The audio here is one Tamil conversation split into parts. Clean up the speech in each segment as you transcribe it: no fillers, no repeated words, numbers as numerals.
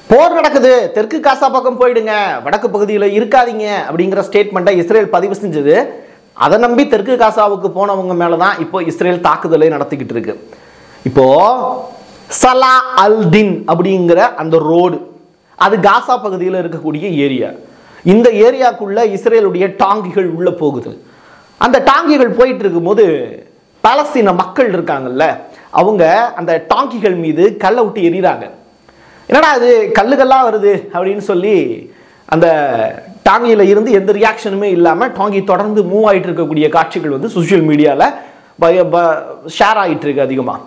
போர் நடக்குது, தெற்கு காசா பக்கம் போயிடுங்க, வடக்கு பகுதியில் இருக்காதீங்க அப்படிங்கிற ஸ்டேட்மெண்ட்டை இஸ்ரேல் பதிவு செஞ்சது. அதை நம்பி தெற்கு காசாவுக்கு போனவங்க மேலே தான் இப்போ இஸ்ரேல் தாக்குதலை நடத்திக்கிட்டு இருக்கு. இப்போ சலா அல் தின் அப்படிங்கிற அந்த ரோடு, அது காசா பகுதியில் இருக்கக்கூடிய ஏரியா. இந்த ஏரியாக்குள்ள இஸ்ரேலுடைய டாங்கிகள் உள்ள போகுது. அந்த டாங்கிகள் போயிட்டு இருக்கும்போது பாலஸ்தீன மக்கள் இருக்காங்கல்ல, அவங்க அந்த டாங்கிகள் மீது கல்லை விட்டு எறிகிறாங்க. என்னடா அது கல்லுகள்லாம் வருது அப்படின்னு சொல்லி அந்த டாங்கியில் இருந்து எந்த ரியாக்ஷனுமே இல்லாமல் டாங்கி தொடர்ந்து மூவ் ஆகிட்டு இருக்கக்கூடிய காட்சிகள் வந்து சோஷியல் மீடியாவில் ஷேர் ஆகிட்டு இருக்கு அதிகமாக.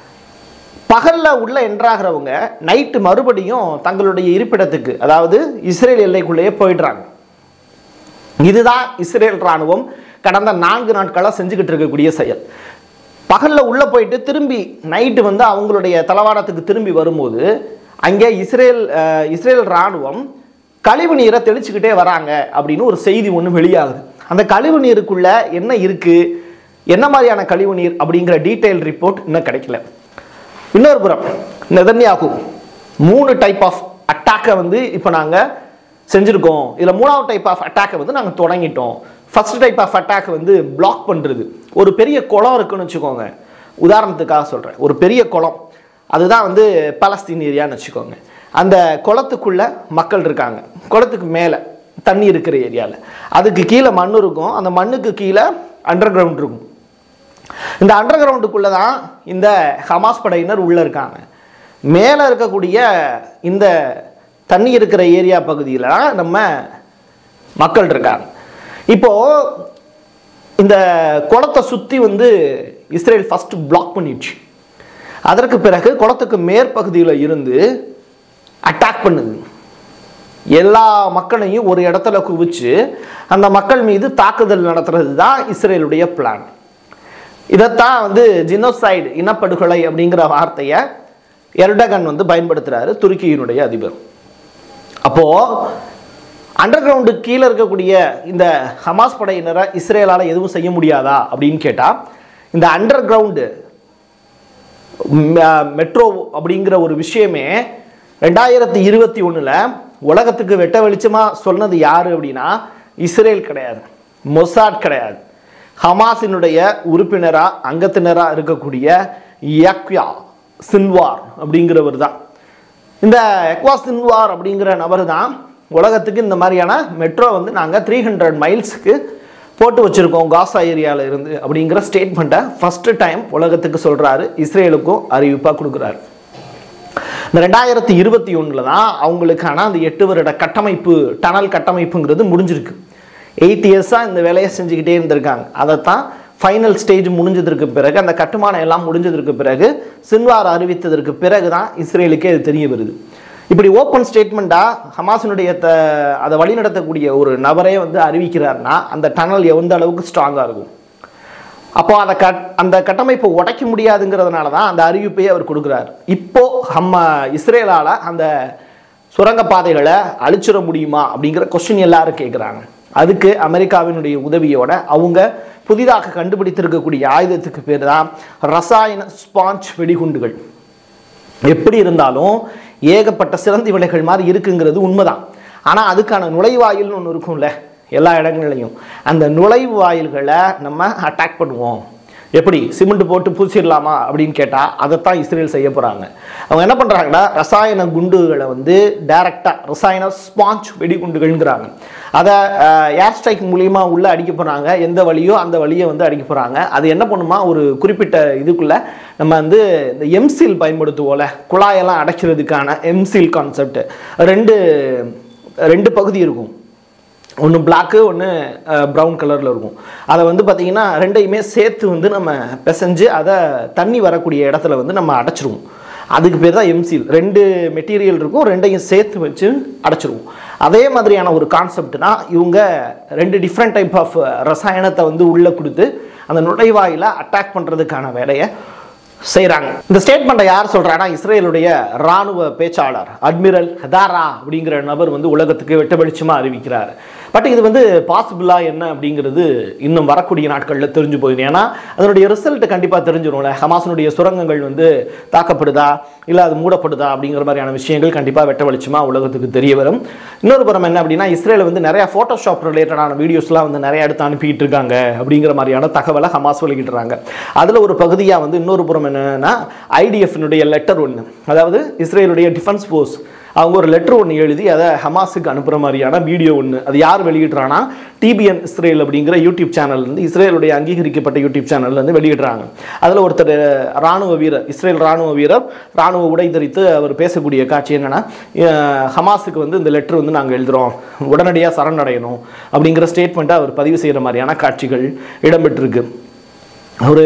பகலில் உள்ள என்ட்ராகிறவங்க நைட்டு மறுபடியும் தங்களுடைய இருப்பிடத்துக்கு, அதாவது இஸ்ரேல் எல்லைக்குள்ளேயே போயிடுறாங்க. இதுதான் இஸ்ரேல் இராணுவம் கடந்த 4 நாட்களாக செஞ்சுக்கிட்டு இருக்கக்கூடிய செயல். பகலில் உள்ளே போயிட்டு திரும்பி நைட்டு வந்து அவங்களுடைய தளவாடத்துக்கு திரும்பி வரும்போது அங்கே இஸ்ரேல் இராணுவம் கழிவு நீரை தெளிச்சுக்கிட்டே வராங்க அப்படின்னு ஒரு செய்தி ஒன்று வெளியாகுது. அந்த கழிவு நீருக்குள்ள என்ன இருக்குது, என்ன மாதிரியான கழிவு நீர் அப்படிங்கிற டீட்டெயில் ரிப்போர்ட் இன்னும் கிடைக்கல. இன்னொரு புறம் நெதன்யாகு 3 டைப் ஆஃப் அட்டாக்கை வந்து இப்போ நாங்கள் செஞ்சுருக்கோம். இதில் 3வது டைப் ஆஃப் அட்டாக்கை வந்து நாங்கள் தொடங்கிட்டோம். ஃபர்ஸ்ட் டைப் ஆஃப் அட்டாக் வந்து பிளாக் பண்ணுறது. ஒரு பெரிய குளம் இருக்குன்னு வச்சுக்கோங்க, உதாரணத்துக்காக சொல்கிறேன். ஒரு பெரிய குளம், அதுதான் வந்து பாலஸ்தீன் ஏரியான்னு வச்சுக்கோங்க. அந்த குளத்துக்குள்ளே மக்கள் இருக்காங்க, குளத்துக்கு மேலே தண்ணி இருக்கிற ஏரியாவில். அதுக்கு கீழே மண் இருக்கும், அந்த மண்ணுக்கு கீழே அண்டர் கிரவுண்ட் இருக்கும். இந்த அண்டர் கிரவுண்டுக்குள்ளே தான் இந்த ஹமாஸ் படையினர் உள்ளே இருக்காங்க. மேலே இருக்கக்கூடிய இந்த தண்ணி இருக்கிற ஏரியா பகுதியில் நம்ம மக்கள் இருக்காங்க. இப்போது இந்த குளத்தை சுற்றி வந்து இஸ்ரேல் ஃபஸ்ட்டு பிளாக் பண்ணிடுச்சு. அதற்கு பிறகு குளத்துக்கு மேற்பகுதியில் இருந்து அட்டாக் பண்ணுது. எல்லா மக்களையும் ஒரு இடத்துல குவிச்சு அந்த மக்கள் மீது தாக்குதல் நடத்துறது தான் இஸ்ரேலுடைய பிளான். இதைத்தான் வந்து ஜினோசைடு, இனப்படுகொலை அப்படிங்கிற வார்த்தையை எர்டகன் வந்து பயன்படுத்துகிறாரு, துருக்கியினுடைய அதிபர். அப்போது அண்டர் கிரவுண்டு கீழே இருக்கக்கூடிய இந்த ஹமாஸ் படையினரை இஸ்ரேலால் எதுவும் செய்ய முடியாதா அப்படின்னு கேட்டால், இந்த அண்டர் கிரவுண்டு மெட்ரோ அப்படிங்கிற ஒரு விஷயமே 2021 உலகத்துக்கு வெட்ட வெளிச்சமாக சொன்னது யார் அப்படின்னா இஸ்ரேல் கிடையாது, மொசாட் கிடையாது. ஹமாஸினுடைய உறுப்பினராக அங்கத்தினராக இருக்கக்கூடிய யக்வா சின்வார் அப்படிங்கிறவர் தான். இந்த யக்வா சின்வார் அப்படிங்கிற நபர் தான் உலகத்துக்கு இந்த மாதிரியான மெட்ரோ வந்து நாங்கள் 300 மைல்ஸுக்கு போட்டு வச்சுருக்கோம் காசா ஏரியாவில் இருந்து அப்படிங்கிற ஸ்டேட்மெண்ட்டை ஃபஸ்ட்டு டைம் உலகத்துக்கு சொல்கிறாரு, இஸ்ரேலுக்கும் அறிவிப்பாக கொடுக்குறாரு. இந்த 2021 தான் அவங்களுக்கான அந்த 8 வருட கட்டமைப்பு, டனல் கட்டமைப்புங்கிறது முடிஞ்சிருக்கு. 8 இயர்ஸாக இந்த வேலையை செஞ்சுக்கிட்டே இருந்திருக்காங்க. அதைத்தான் ஃபைனல் ஸ்டேஜ் முடிஞ்சதற்கு பிறகு, அந்த கட்டுமானம் எல்லாம் முடிஞ்சதற்கு பிறகு, சின்வார் அறிவித்ததற்கு பிறகு தான் இஸ்ரேலுக்கே அது தெரிய வருது. இப்படி ஓப்பன் ஸ்டேட்மெண்ட்டாக ஹமாஸினுடைய அதை வழிநடத்தக்கூடிய ஒரு நபரே வந்து அறிவிக்கிறார்னா அந்த டனல் எந்த அளவுக்கு ஸ்ட்ராங்காக இருக்கும். அப்போ அந்த கட்டமைப்பை உடைக்க முடியாதுங்கிறதுனால தான் அந்த அறிவிப்பையே அவர் கொடுக்குறாரு. இப்போது இஸ்ரேலால் அந்த சுரங்கப்பாதைகளை அழிச்சிட முடியுமா அப்படிங்கிற கொஸ்டின் எல்லாரும் கேட்குறாங்க. அதுக்கு அமெரிக்காவினுடைய உதவியோட அவங்க புதிதாக கண்டுபிடித்திருக்கக்கூடிய ஆயுதத்துக்கு பேர் தான் ரசாயன ஸ்பாஞ்ச் வெடிகுண்டுகள். எப்படி இருந்தாலும் ஏகப்பட்ட சிறந்தி விலைகள் மாதிரி இருக்குங்கிறது உண்மைதான். ஆனால் அதுக்கான நுழைவாயில்னு ஒன்று இருக்கும்ல எல்லா இடங்கள்லையும், அந்த நுழைவாயில்களை நம்ம அட்டாக் பண்ணுவோம். எப்படி சிமெண்ட் போட்டு பூசிடலாமா அப்படின்னு கேட்டால் அதைத்தான் இஸ்ரேல் செய்ய போகிறாங்க. அவங்க என்ன பண்ணுறாங்கன்னா ரசாயன குண்டுகளை வந்து டைரெக்டாக ரசாயன ஸ்பாஞ்ச் வெடிகுண்டுகள்ங்கிறாங்க. அதை ஏர் ஸ்ட்ரைக் மூலிமா உள்ளே அடிக்க போகிறாங்க. எந்த வழியோ அந்த வழியை வந்து அடிக்க போகிறாங்க. அது என்ன பண்ணுமா, ஒரு குறிப்பிட்ட இதுக்குள்ளே நம்ம வந்து இந்த எம்சீல் பயன்படுத்துவோம்ல, குழாயெல்லாம் அடைக்கிறதுக்கான எம்சீல் கான்செப்ட், ரெண்டு பகுதி இருக்கும். ஒன்று பிளாக்கு, ஒன்று ப்ரௌன் கலரில் இருக்கும். அதை வந்து பார்த்திங்கன்னா ரெண்டையுமே சேர்த்து வந்து நம்ம பிசைஞ்சு அதை தண்ணி வரக்கூடிய இடத்துல வந்து நம்ம அடைச்சிருவோம். அதுக்கு பேர் தான் எம்சீல். 2 மெட்டீரியல் இருக்கும், ரெண்டையும் சேர்த்து வச்சு அடைச்சிருவோம். அதே மாதிரியான ஒரு கான்செப்ட் தான் இவங்க 2 டிஃப்ரெண்ட் டைப் ஆஃப் ரசாயனத்தை வந்து உள்ளே கொடுத்து அந்த நுழைவாயில் அட்டாக் பண்ணுறதுக்கான வேலையை செய்கிறாங்க. இந்த ஸ்டேட்மெண்ட்டை யார் சொல்கிறாங்கன்னா இஸ்ரேலுடைய இராணுவ பேச்சாளர் அட்மிரல் ஹதாரா அப்படிங்கிற நபர் வந்து உலகத்துக்கு வெட்ட வெளிச்சமாக அறிவிக்கிறார். பட் இது வந்து பாசிபிளா என்ன அப்படிங்கிறது இன்னும் வரக்கூடிய நாட்களில் தெரிஞ்சு போகுது. ஏன்னா அதனுடைய ரிசல்ட் கண்டிப்பாக தெரிஞ்சிடும்ல. ஹமாஸினுடைய சுரங்கங்கள் வந்து தாக்கப்படுதா இல்லை அது மூடப்படுதா அப்படிங்கிற மாதிரியான விஷயங்கள் கண்டிப்பாக வெட்ட வெளிச்சமாக உலகத்துக்கு தெரிய வரும். இன்னொரு புறம் என்ன அப்படின்னா இஸ்ரேல் வந்து நிறைய ஃபோட்டோஷாப் ரிலேட்டடான வீடியோஸ்லாம் வந்து நிறைய எடுத்து அனுப்பிட்டு இருக்காங்க அப்படிங்கிற மாதிரியான தகவலை ஹமாஸ் வெளியிடுறாங்க. அதில் ஒரு பகுதியாக வந்து இன்னொரு புறம் என்னன்னா ஐடிஎஃப்னுடைய லெட்டர் ஒன்று, அதாவது இஸ்ரேலுடைய டிஃபென்ஸ் ஃபோர்ஸ் அவங்க ஒரு லெட்டர் ஒன்று எழுதி அதை ஹமாஸுக்கு அனுப்புகிற மாதிரியான வீடியோ ஒன்று. அது யார் வெளியிடுறாங்கன்னா டிபிஎன் இஸ்ரேல் அப்படிங்கிற யூடியூப் சேனல்லேருந்து, இஸ்ரேலுடைய அங்கீகரிக்கப்பட்ட யூடியூப் சேனல்லேருந்து வெளியிடுறாங்க. அதில் ஒருத்தர் இராணுவ வீரர், இஸ்ரேல் இராணுவ வீரர் இராணுவ உடை தரித்து அவர் பேசக்கூடிய காட்சி என்னென்னா, ஹமாஸுக்கு வந்து இந்த லெட்டர் வந்து நாங்கள் எழுதுகிறோம், உடனடியாக சரணடையணும் அப்படிங்கிற ஸ்டேட்மெண்ட்டை அவர் பதிவு செய்கிற மாதிரியான காட்சிகள் இடம்பெற்றிருக்கு. ஒரு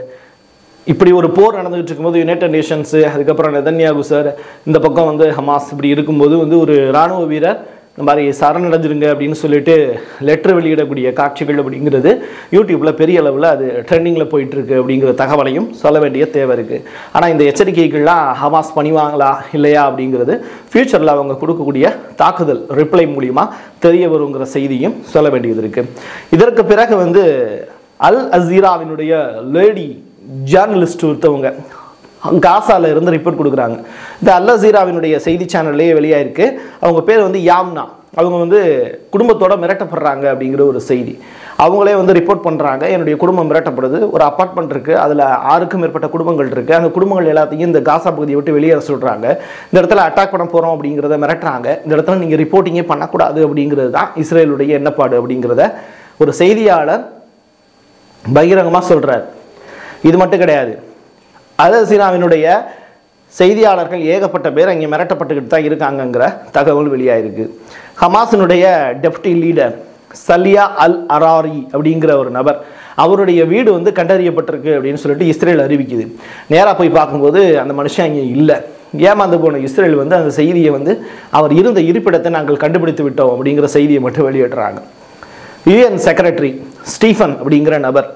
இப்படி ஒரு போர் நடந்துகிட்டு இருக்கும்போது யுனைடெட் நேஷன்ஸு, அதுக்கப்புறம் நெதன்யாகு சார், இந்த பக்கம் வந்து ஹமாஸ், இப்படி இருக்கும்போது வந்து ஒரு இராணுவ வீரர் இந்த மாதிரி சரணடைஞ்சிருங்க அப்படின்னு சொல்லிட்டு லெட்டர் வெளியிடக்கூடிய காட்சிகள் அப்படிங்கிறது யூடியூப்பில் பெரிய அளவில் அது ட்ரெண்டிங்கில் போயிட்டுருக்கு அப்படிங்கிற தகவலையும் சொல்ல வேண்டிய தேவை இருக்குது. ஆனால் இந்த எச்சரிக்கைகள்லாம் ஹமாஸ் பண்ணிவாங்களா இல்லையா அப்படிங்கிறது ஃப்யூச்சரில் அவங்க கொடுக்கக்கூடிய தாக்குதல் ரிப்ளை மூலிமா தெரிய வருங்கிற செய்தியும் சொல்ல வேண்டியது இருக்குது. இதற்கு பிறகு வந்து அல் அசீராவினுடைய லேடி ஜேர்னலிஸ்ட் ஒருத்தவங்க காசால இருந்து ரிப்போர்ட் கொடுக்குறாங்க. இந்த அல் அசீராவினுடைய செய்தி சேனல்லையே வெளியாயிருக்கு. அவங்க பேர் வந்து யாம்னா. அவங்க வந்து குடும்பத்தோட மிரட்டப்படுறாங்க அப்படிங்கிற ஒரு செய்தி அவங்களே வந்து ரிப்போர்ட் பண்ணுறாங்க. என்னுடைய குடும்பம் மிரட்டப்படுது, ஒரு அப்பார்ட்மெண்ட் இருக்குது, அதில் 6க்கும் மேற்பட்ட குடும்பங்கள் இருக்குது, அந்த குடும்பங்கள் எல்லாத்தையும் இந்த காசா பகுதியை விட்டு வெளியேற சொல்கிறாங்க, இந்த இடத்துல அட்டாக் பண்ண போகிறோம் அப்படிங்கிறத மிரட்டுறாங்க, இந்த இடத்துல நீங்கள் ரிப்போர்ட்டிங்கே பண்ணக்கூடாது அப்படிங்கிறது தான் இஸ்ரேலுடைய எண்ணப்பாடு அப்படிங்கிறத ஒரு செய்தியாளர் பகிரங்கமாக சொல்கிறார். இது மட்டும் கிடையாது, அல் அசீராவினுடைய செய்தியாளர்கள் ஏகப்பட்ட பேர் அங்கே மிரட்டப்பட்டுக்கிட்டு தான் இருக்காங்கங்கிற தகவல் வெளியாயிருக்கு. ஹமாஸினுடைய டெப்டி லீடர் சலியா அல் அராரி அப்படிங்கிற ஒரு நபர், அவருடைய வீடு வந்து கண்டறியப்பட்டிருக்கு அப்படின்னு சொல்லிட்டு இஸ்ரேல் அறிவிக்குது. நேராக போய் பார்க்கும்போது அந்த மனுஷன் அங்கே இல்லை. ஏமாந்து போன இஸ்ரேல் வந்து அந்த செய்தியை வந்து அவர் இருந்த இருப்பிடத்தை நாங்கள் கண்டுபிடித்து விட்டோம் அப்படிங்கிற செய்தியை மட்டும் வெளியிடுறாங்க. யுஎன் செக்ரட்டரி ஸ்டீஃபன் அப்படிங்கிற நபர்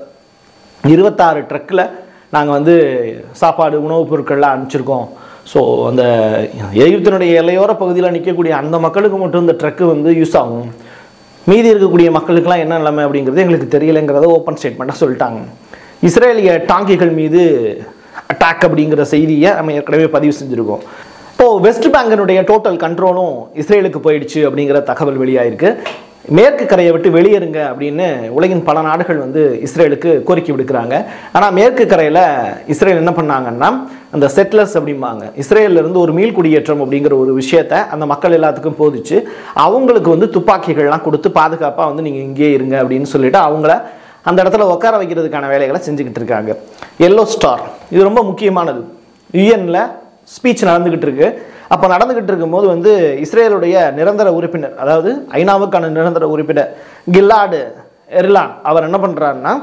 26 ட்ரக்கில் நாங்கள் வந்து சாப்பாடு உணவுப் பொருட்கள்லாம் அனுப்பிச்சிருக்கோம். ஸோ அந்த எகிப்தினுடைய எல்லையோர பகுதியில் நிற்கக்கூடிய அந்த மக்களுக்கு மட்டும் இந்த ட்ரக்கு வந்து யூஸ் ஆகும், மீதி இருக்கக்கூடிய மக்களுக்கெல்லாம் என்ன நிலைமை அப்படிங்கிறது எங்களுக்கு தெரியலைங்கிறத ஓப்பன் ஸ்டேட்மெண்ட்டாக சொல்லிட்டாங்க. இஸ்ரேலிய டாங்கிகள் மீது அட்டாக் அப்படிங்கிற செய்தியை நம்ம ஏற்கனவே பதிவு செஞ்சுருக்கோம். இப்போது வெஸ்ட் பேங்கினுடைய டோட்டல் கண்ட்ரோலும் இஸ்ரேலுக்கு போயிடுச்சு அப்படிங்கிற தகவல் வெளியாயிருக்கு. மேற்கு கரையை விட்டு வெளியேறுங்க அப்படின்னு உலகின் பல நாடுகள் வந்து இஸ்ரேலுக்கு கோரிக்கை விடுக்கிறாங்க. ஆனால் மேற்கு கரையில் இஸ்ரேல் என்ன பண்ணாங்கன்னா அந்த செட்லர்ஸ் அப்படிம்பாங்க, இஸ்ரேலிருந்து ஒரு மீள் குடியேற்றம் அப்படிங்கிற ஒரு விஷயத்தை அந்த மக்கள் எல்லாத்துக்கும் போதிச்சு அவங்களுக்கு வந்து துப்பாக்கிகள்லாம் கொடுத்து பாதுகாப்பாக வந்து நீங்கள் இங்கேயே இருங்க அப்படின்னு சொல்லிட்டு அவங்கள அந்த இடத்துல உட்கார வைக்கிறதுக்கான வேலைகளை செஞ்சுக்கிட்டு இருக்காங்க. எல்லோ ஸ்டார் இது ரொம்ப முக்கியமானது. யுஎனில் ஸ்பீச் நடந்துக்கிட்டு இருக்கு. அப்போ நடந்துக்கிட்டு இருக்கும்போது வந்து இஸ்ரேலுடைய நிரந்தர உறுப்பினர், அதாவது ஐநாவுக்கான நிரந்தர உறுப்பினர் கில்லாட் எர்டான் அவர் என்ன பண்ணுறாருன்னா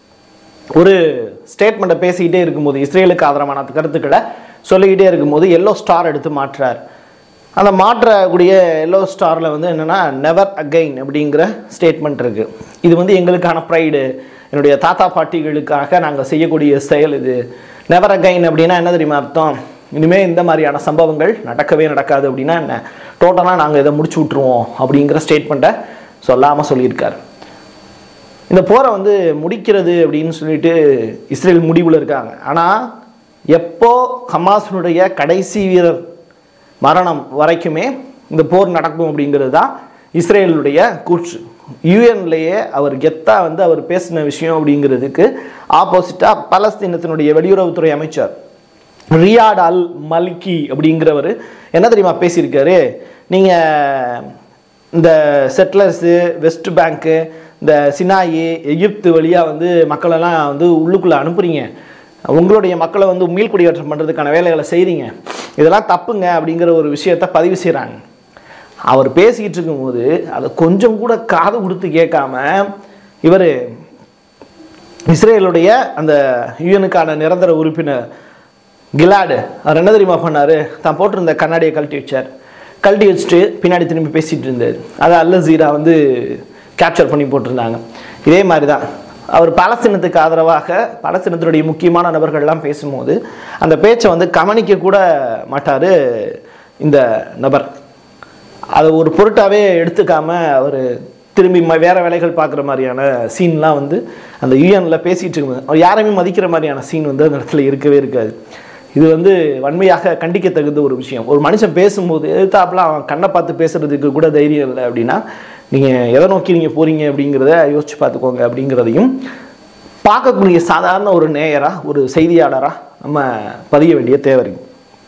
ஒரு ஸ்டேட்மெண்ட்டை பேசிக்கிட்டே இருக்கும்போது, இஸ்ரேலுக்கு ஆதரவான கருத்துக்களை சொல்லிக்கிட்டே இருக்கும்போது எல்லோ ஸ்டார் எடுத்து மாற்றுறார். அந்த மாற்றக்கூடிய எல்லோ ஸ்டாரில் வந்து என்னென்னா நெவர் அகைன் அப்படிங்கிற ஸ்டேட்மெண்ட் இருக்குது. இது வந்து எங்களுக்கான ப்ரைடு, என்னுடைய தாத்தா பாட்டிகளுக்காக நாங்கள் செய்யக்கூடிய செயல் இது. நெவர் அகைன் அப்படின்னா என்ன தெரியுமா அர்த்தம்? இனிமேல் இந்த மாதிரியான சம்பவங்கள் நடக்கவே நடக்காது அப்படின்னா என்ன, டோட்டலாக நாங்கள் இதை முடிச்சு விட்ருவோம் அப்படிங்கிற ஸ்டேட்மெண்ட்டை சொல்லாமல் சொல்லியிருக்கார். இந்த போரை வந்து முடிக்கிறது அப்படின்னு சொல்லிட்டு இஸ்ரேல் முடிவில் இருக்காங்க. ஆனால் எப்போ ஹமாஸினுடைய கடைசி வீரர் மரணம் வரைக்குமே இந்த போர் நடக்கும் அப்படிங்கிறது தான் இஸ்ரேலுடைய கூற்று. யுஎன்லேயே அவர் கெத்தாக வந்து அவர் பேசின விஷயம் அப்படிங்கிறதுக்கு ஆப்போசிட்டாக பாலஸ்தீனத்தினுடைய வெளியுறவுத்துறை அமைச்சர் ரியாட் அல் மலிக்கி அப்படிங்கிறவர் என்ன தெரியுமா பேசியிருக்காரு, நீங்கள் இந்த செட்லர்ஸு, வெஸ்ட் பேங்க்கு, இந்த சினாயி, எகிப்து வழியாக வந்து மக்களெல்லாம் வந்து உள்ளுக்குள்ளே அனுப்புகிறீங்க, உங்களுடைய மக்களை வந்து மீள்குடியேற்றம் பண்ணுறதுக்கான வேலைகளை செய்கிறீங்க, இதெல்லாம் தப்புங்க அப்படிங்கிற ஒரு விஷயத்தை பதிவு செய்கிறாங்க. அவர் பேசிக்கிட்டு இருக்கும்போது அதை கொஞ்சம் கூட காது கொடுத்து கேட்காம இவர் இஸ்ரேலுடைய அந்த யுஎனுக்கான நிரந்தர உறுப்பினர் கிலாடு அவர் என்ன தெரியுமா பண்ணார், தான் போட்டிருந்த கண்ணாடியை கழட்டி வச்சுட்டு பின்னாடி திரும்பி பேசிகிட்டு இருந்தார். அதை அல் அசீரா வந்து கேப்சர் பண்ணி போட்டிருந்தாங்க. இதே மாதிரி தான் அவர் பாலஸ்தீனத்துக்கு ஆதரவாக பாலஸ்தீனத்தினுடைய முக்கியமான நபர்கள்லாம் பேசும்போது அந்த பேச்சை வந்து கவனிக்க கூட மாட்டார் இந்த நபர். அதை ஒரு பொருட்டாவே எடுத்துக்காம அவர் திரும்பி வேறு வேலைகள் பார்க்குற மாதிரியான சீன்லாம் வந்து அந்த யூஎனில் பேசிகிட்டு இருக்கும்போது அவர் யாரையுமே மதிக்கிற மாதிரியான சீன் வந்து அந்த இடத்துல இருக்கவே இருக்காது. இது வந்து வன்மையாக கண்டிக்க தகுந்த ஒரு விஷயம். ஒரு மனுஷன் பேசும்போது எதிர்த்தாப்புல அவன் கண்ணை பார்த்து பேசுகிறதுக்கு கூட தைரியம் இல்லை அப்படின்னா நீங்கள் எதை நோக்கி நீங்கள் போகிறீங்க அப்படிங்கிறத யோசிச்சு பார்த்துக்கோங்க அப்படிங்கிறதையும் பார்க்கக்கூடிய சாதாரண ஒரு நேயராக ஒரு செய்தியாளராக நம்ம பதிய வேண்டிய தேவை இருக்குது.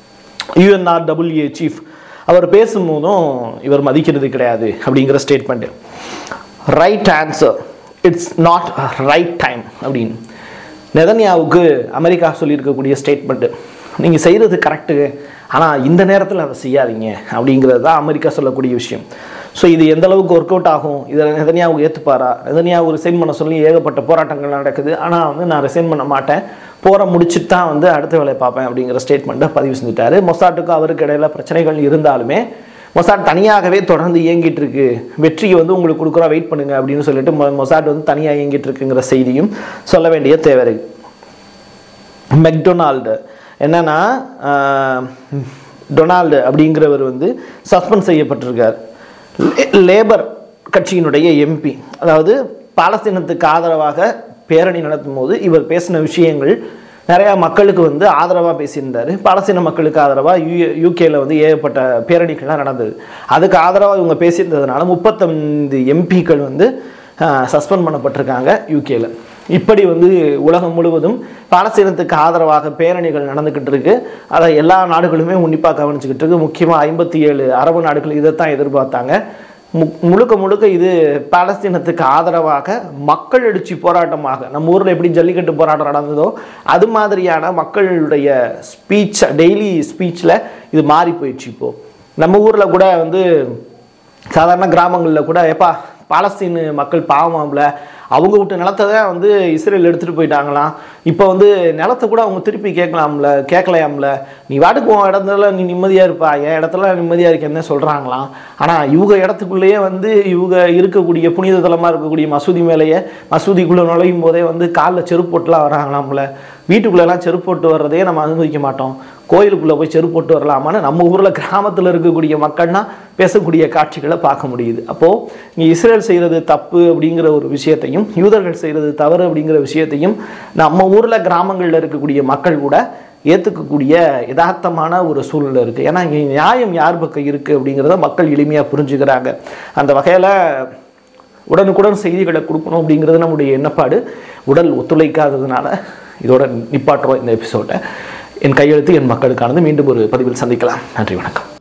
UNRWA சீஃப் அவர் பேசும்போதும் இவர் மதிக்கிறது கிடையாது அப்படிங்கிற statement. Right answer, it's not right time அப்படின்னு நெதன்யாவுக்கு அமெரிக்கா சொல்லியிருக்கக்கூடிய ஸ்டேட்மெண்ட்டு. நீங்கள் செய்கிறது கரெக்டு, ஆனால் இந்த நேரத்தில் அதை செய்யாதீங்க அப்படிங்கிறது தான் அமெரிக்கா சொல்லக்கூடிய விஷயம். ஸோ இது எந்த அளவுக்கு ஒர்க் அவுட் ஆகும், இதை நெதன்யாவுக்கு ஏற்றுப்பாரா? நெதன்யாவு ரிசைன் பண்ண சொல்லி ஏகப்பட்ட போராட்டங்கள் நடக்குது, ஆனால் வந்து நான் ரிசைன் பண்ண மாட்டேன், போரை முடிச்சுட்டு தான் வந்து அடுத்த வேலையை பார்ப்பேன் அப்படிங்கிற ஸ்டேட்மெண்ட்டை பதிவு செஞ்சுட்டாரு. மொசாட்டுக்கும் அவருக்கு இடையில பிரச்சனைகள் இருந்தாலுமே மொசாட் தனியாகவே தொடர்ந்து இயங்கிட்டு இருக்கு, வெற்றியை வந்து உங்களுக்கு கொடுக்குறோம் வெயிட் பண்ணுங்க அப்படின்னு சொல்லிட்டு மொசாட் வந்து தனியாக இயங்கிட்டு இருக்குங்கிற செய்தியும் சொல்ல வேண்டிய தேவை இருக்கு. மெக்டொனால்டு என்னன்னா டொனால்டு அப்படிங்கிறவர் வந்து சஸ்பெண்ட் செய்யப்பட்டிருக்கார். லேபர் கட்சியினுடைய எம்பி, அதாவது பாலஸ்தீனத்துக்கு ஆதரவாக பேரணி நடத்தும் போது இவர் பேசின விஷயங்கள் நிறையா மக்களுக்கு வந்து ஆதரவாக பேசியிருந்தார். பாலஸ்தீன மக்களுக்கு ஆதரவாக யூகேல வந்து ஏகப்பட்ட பேரணிகள்லாம் நடந்தது. அதுக்கு ஆதரவாக இவங்க பேசியிருந்ததுனால 35 எம்பிக்கள் வந்து சஸ்பெண்ட் பண்ணப்பட்டிருக்காங்க யூகேல. இப்படி வந்து உலகம் முழுவதும் பாலஸ்தீனத்துக்கு ஆதரவாக பேரணிகள் நடந்துக்கிட்டு இருக்கு. அதை எல்லா நாடுகளுமே உன்னிப்பாக கவனிச்சுக்கிட்டு இருக்கு. முக்கியமாக 57 அரபு நாடுகள் இதைத்தான் எதிர்பார்த்தாங்க. முழுக்க முழுக்க இது பாலஸ்தீனத்துக்கு ஆதரவாக மக்கள் எழுச்சி போராட்டமாக, நம்ம ஊரில் எப்படி ஜல்லிக்கட்டு போராட்டம் நடந்ததோ அது மாதிரியான மக்களுடைய ஸ்பீச், டெய்லி ஸ்பீச்சில் இது மாறி போயிடுச்சு. இப்போது நம்ம ஊரில் கூட வந்து சாதாரண கிராமங்களில் கூட எப்பா பாலஸ்தீன் மக்கள் பாவமாம்ல, அவங்க விட்டு நிலத்தை தான் வந்து இஸ்ரேல் எடுத்துகிட்டு போயிட்டாங்களாம், இப்போ வந்து நிலத்தை கூட அவங்க திருப்பி கேட்கலையாம்ல, நீ வாட்டுக்கு உன் இடத்துல நீ நிம்மதியாக இருப்பா, என் இடத்துல நிம்மதியாக இருக்க என்ன சொல்கிறாங்களாம். ஆனால் இவங்க இடத்துக்குள்ளேயே வந்து இவங்க இருக்கக்கூடிய புனித தலமாக இருக்கக்கூடிய மசூதி மேலேயே மசூதிக்குள்ளே நுழையும் போதே வந்து காலில் செருப்பு போட்டுலாம் வராங்களாம்ல. வீட்டுக்குள்ளெல்லாம் செருப்பு போட்டு வர்றதையே நம்ம அனுமதிக்க மாட்டோம், கோயிலுக்குள்ளே போய் செருப்பு போட்டு வரலாமான்னு நம்ம ஊரில் கிராமத்தில் இருக்கக்கூடிய மக்கள்னா பேசக்கூடிய காட்சிகளை பார்க்க முடியுது. அப்போது இங்கே இஸ்ரேல் செய்கிறது தப்பு அப்படிங்கிற ஒரு விஷயத்தையும், யூதர்கள் செய்கிறது தவறு அப்படிங்கிற விஷயத்தையும் நம்ம ஊரில் கிராமங்களில் இருக்கக்கூடிய மக்கள் கூட ஏற்றுக்கக்கூடிய யதார்த்தமான ஒரு சூழ்நிலை இருக்குது. ஏன்னா இங்கே நியாயம் யார் பக்கம் இருக்குது அப்படிங்கிறத மக்கள் எளிமையாக புரிஞ்சுக்கிறாங்க. அந்த வகையில் உடனுக்குடன் செய்திகளை கொடுக்கணும் அப்படிங்கிறது நம்முடைய எண்ணப்பாடு. உடல் ஒத்துழைக்காததுனால இதோட நிப்பாட்டுறோம் இந்த எபிசோட்டை. என் கையெழுத்து என் மக்களுக்கானது. மீண்டும் ஒரு பதிவில் சந்திக்கலாம். நன்றி, வணக்கம்.